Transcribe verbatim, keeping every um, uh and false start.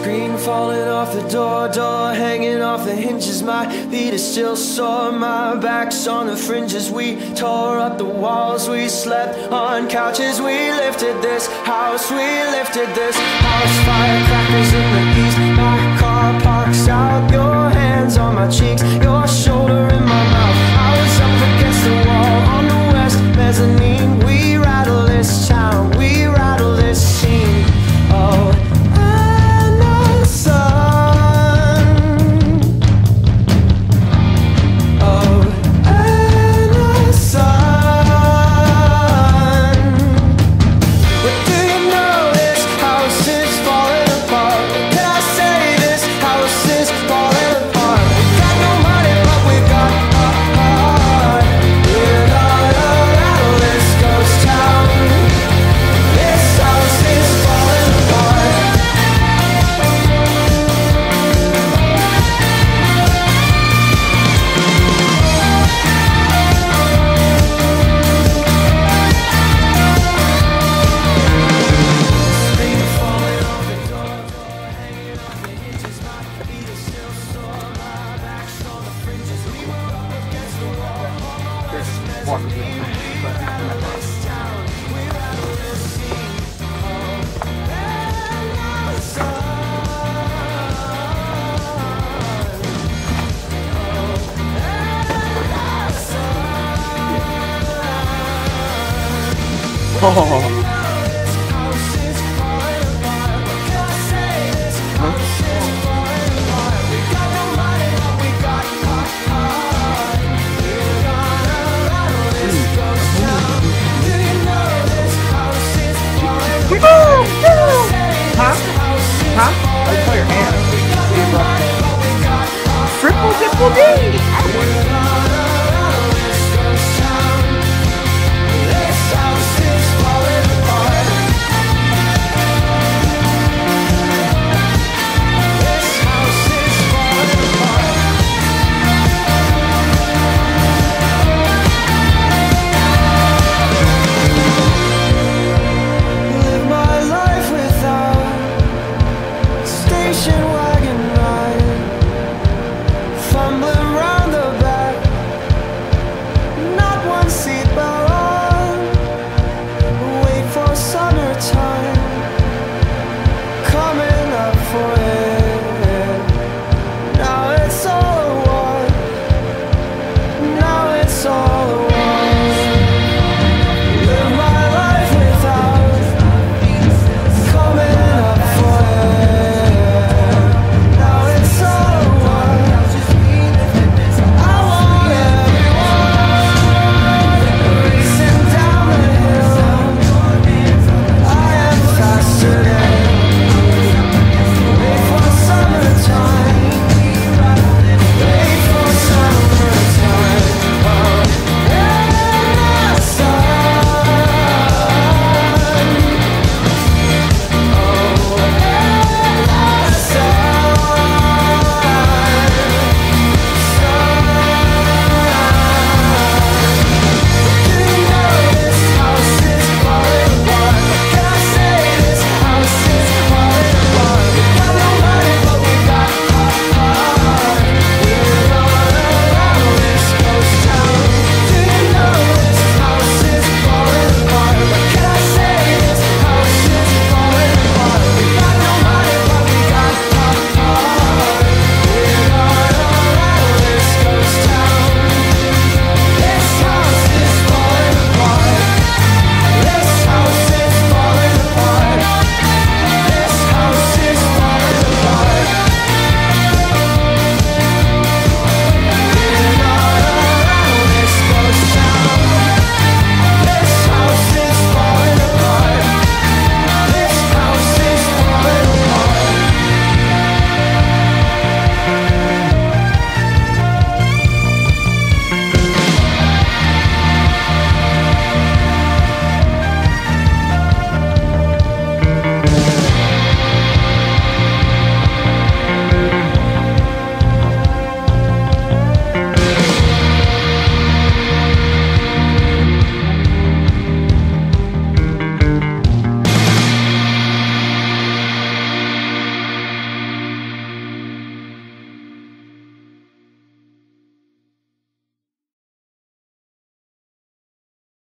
Screen falling off the door, door hanging off the hinges. My feet are still sore, my back's on the fringes. We tore up the walls, we slept on couches. We lifted this house, we lifted this house. Firecrackers in the east, my car parks out. Your hands on my cheeks, your shoulder in my mouth. I was up against the wall on the west mezzanine. We rattle this town, we rattle this scene. Oh, Oh.